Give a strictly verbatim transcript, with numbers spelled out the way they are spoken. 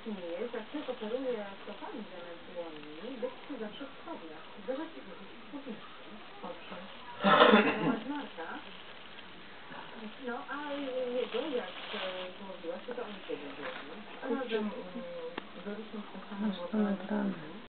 nie jest, jak ktoś operuje stopami zamiast dłońmi, być ci zawsze w sobie. Zdawać się wyrzucić spódniczki, owszem. Masz Marka. No, a jego, jak mówiłaś, to on ciebie było. A razem wyrośliśmy z tym samym